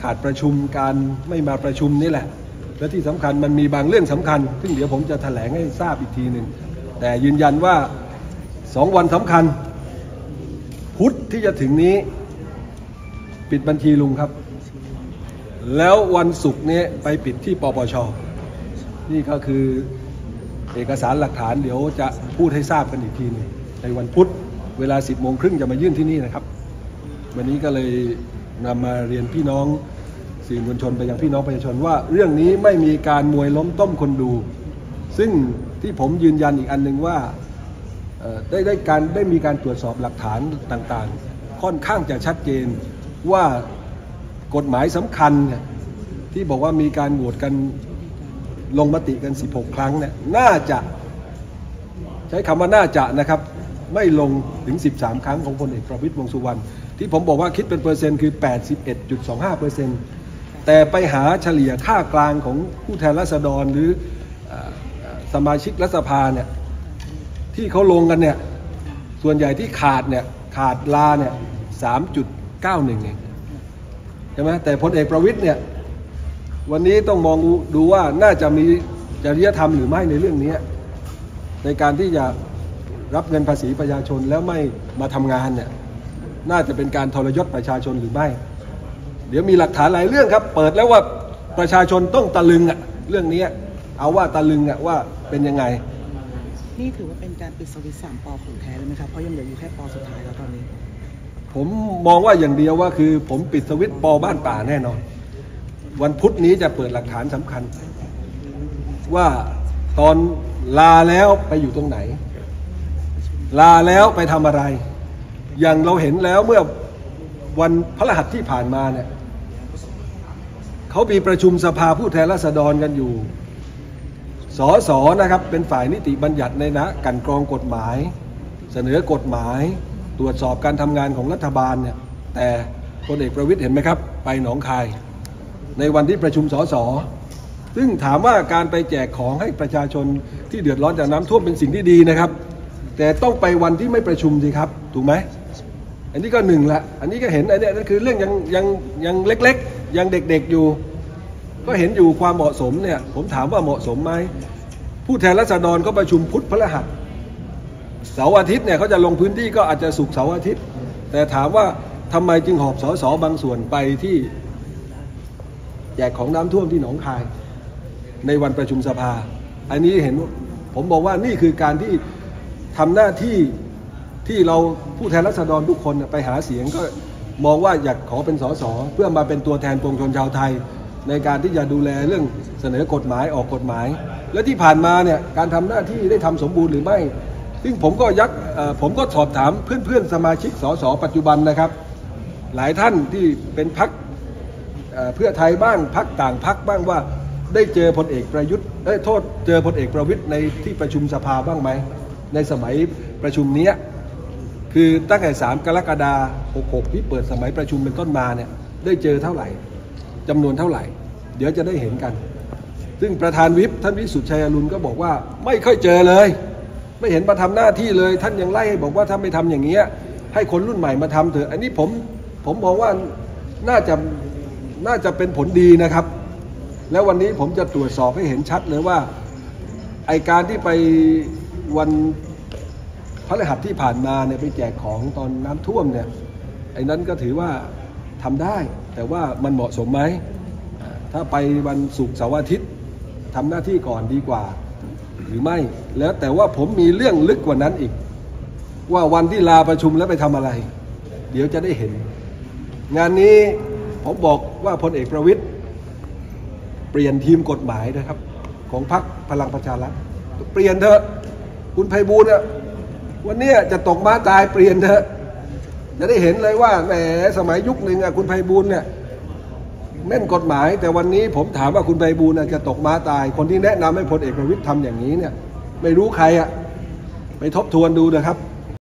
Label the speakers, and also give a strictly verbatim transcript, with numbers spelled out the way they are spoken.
Speaker 1: ขาดประชุมการไม่มาประชุมนี่แหละและที่สำคัญมันมีบางเรื่องสำคัญซึ่งเดี๋ยวผมจะแถลงให้ทราบอีกทีหนึ่งแต่ยืนยันว่าสองวันสำคัญพุธที่จะถึงนี้ปิดบัญชีลุงครับแล้ววันศุกร์นี้ไปปิดที่ปปช.นี่ก็คือเอกสารหลักฐานเดี๋ยวจะพูดให้ทราบกันอีกทีนึงในวันพุธเวลาสิบโมงครึ่งจะมายื่นที่นี่นะครับวันนี้ก็เลยนำมาเรียนพี่น้องสื่อมวลชนไปยังพี่น้องประชาชนว่าเรื่องนี้ไม่มีการมวยล้มต้มคนดูซึ่งที่ผมยืนยันอีกอันหนึ่งว่าได้ได้การได้มีการตรวจสอบหลักฐานต่างๆค่อนข้างจะชัดเจนว่ากฎหมายสำคัญเนี่ยที่บอกว่ามีการโหวตกันลงมติกันสิบหกครั้งเนี่ยน่าจะใช้คำว่าน่าจะนะครับไม่ลงถึงสิบสามครั้งของพลเอกประวิตรวงษ์สุวรรณที่ผมบอกว่าคิดเป็นเปอร์เซ็นต์คือ แปดสิบเอ็ดจุดสองห้าเปอร์เซ็นต์ แต่ไปหาเฉลี่ยค่ากลางของผู้แทนราษฎรหรือสมาชิกรัฐสภาเนี่ยที่เขาลงกันเนี่ยส่วนใหญ่ที่ขาดเนี่ยขาดลาเนี่ย สามจุดเก้าหนึ่ง เองใช่ไหมแต่พลเอกประวิตรเนี่ยวันนี้ต้องมองดูว่าน่าจะมีจริยธรรมหรือไม่ในเรื่องนี้ในการที่จะรับเงินภาษีประชาชนแล้วไม่มาทำงานเนี่ยน่าจะเป็นการทรยศประชาชนหรือไม่เดี๋ยวมีหลักฐานหลายเรื่องครับเปิดแล้วว่าประชาชนต้องตะลึงอะเรื่องนี้เอาว่าตะลึงอะว่าเป็นยังไง
Speaker 2: นี่ถือว่าเป็นการปิดสวิตช์สามป.ของแท้เลยไหมครับเพราะยังเหลืออยู่แค่ป.สุดท้ายแล้วตอนนี้
Speaker 1: ผมมองว่าอย่างเดียวว่าคือผมปิดสวิตช์ป.บ้านป่าแน่นอนวันพุธนี้จะเปิดหลักฐานสำคัญว่าตอนลาแล้วไปอยู่ตรงไหนลาแล้วไปทำอะไรอย่างเราเห็นแล้วเมื่อวันพฤหัสที่ผ่านมาเนี่ยเขามีประชุมสภาผู้แทนราษฎรกันอยู่สสนะครับเป็นฝ่ายนิติบัญญัติในนะกันกรองกฎหมายเสนอกฎหมายตรวจสอบการทำงานของรัฐบาลเนี่ยแต่พลเอกประวิตรเห็นไหมครับไปหนองคายในวันที่ประชุมสสซึ่งถามว่าการไปแจกของให้ประชาชนที่เดือดร้อนจากน้ำท่วมเป็นสิ่งที่ดีนะครับแต่ต้องไปวันที่ไม่ประชุมสิครับถูกไหมอันนี้ก็หนึ่งละอันนี้ก็เห็นอันนี้นั่นคือเรื่องยังยังยังเล็กๆยังเด็กๆอยู่ก็เห็นอยู่ความเหมาะสมเนี่ยผมถามว่าเหมาะสมไหมผู้แทนราษฎรก็ประชุมพุธพฤหัสเสาร์อาทิตย์เนี่ยเขาจะลงพื้นที่ก็อาจจะศุกร์เสาร์อาทิตย์แต่ถามว่าทำไมจึงหอบสสบางส่วนไปที่แจกของน้ำท่วมที่หนองคายในวันประชุมสภาอันนี้เห็นผมบอกว่านี่คือการที่ทำหน้าที่ที่เราผู้แทนราษฎรทุกคนไปหาเสียงก็มองว่าอยากขอเป็นสสเพื่อมาเป็นตัวแทนปวงชนชาวไทยในการที่จะดูแลเรื่องเสนอกฎหมายออกกฎหมายและที่ผ่านมาเนี่ยการทำหน้าที่ได้ทำสมบูรณ์หรือไม่ซึ่งผมก็ยักผมก็สอบถามเพื่อนๆสมาชิกสสปัจจุบันนะครับหลายท่านที่เป็นพรรคเพื่อไทยบ้างพรรคต่างพรรคบ้างว่าได้เจอพลเอกประยุทธ์ได้โทษเจอพลเอกประวิตรในที่ประชุมสภาบ้างไหมในสมัยประชุมนี้คือตั้งแต่สามกรกฎาคมหกหกที่เปิดสมัยประชุมเป็นต้นมาเนี่ยได้เจอเท่าไหร่จำนวนเท่าไหร่เดี๋ยวจะได้เห็นกันซึ่งประธานวิปท่านวิสุทธิ์ชัยอรุณก็บอกว่าไม่ค่อยเจอเลยไม่เห็นมาทำหน้าที่เลยท่านยังไล่บอกว่าถ้าไม่ทำอย่างเงี้ยให้คนรุ่นใหม่มาทำเถอะอันนี้ผมผมมองว่าน่าจะน่าจะเป็นผลดีนะครับแล้ววันนี้ผมจะตรวจสอบให้เห็นชัดเลยว่าไอการที่ไปวันพฤหัสที่ผ่านมาเนี่ยไปแจกของตอนน้ำท่วมเนี่ยไอ้นั้นก็ถือว่าทำได้แต่ว่ามันเหมาะสมไหมถ้าไปวันศุกร์เสาร์อาทิตย์ทำหน้าที่ก่อนดีกว่าหรือไม่แล้วแต่ว่าผมมีเรื่องลึกกว่านั้นอีกว่าวันที่ลาประชุมแล้วไปทำอะไรเดี๋ยวจะได้เห็นงานนี้ผมบอกว่าพลเอกประวิตรเปลี่ยนทีมกฎหมายนะครับของพรรคพลังประชารัฐเปลี่ยนเถอะคุณไพบูลย์เนี่ยวันนี้จะตกม้าตายเปลี่ยนเถอะจะได้เห็นเลยว่าแหมสมัยยุคหนึ่งอ่ะคุณไพบูลย์เนี่ยแม่นกฎหมายแต่วันนี้ผมถามว่าคุณไพบูลย์จะตกม้าตายคนที่แนะนำให้พลเอกประวิตรทำอย่างนี้เนี่ยไม่รู้ใครอ่ะไปทบทวนดูนะครับ